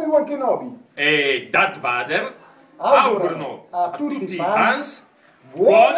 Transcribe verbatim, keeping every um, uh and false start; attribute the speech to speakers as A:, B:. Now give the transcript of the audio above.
A: Obi-Wan Kenobi
B: e Darth Vader
A: augurano
B: augurano
A: a
B: a
A: tutti
B: tutti
A: i
B: i
A: fans
B: fans
A: buon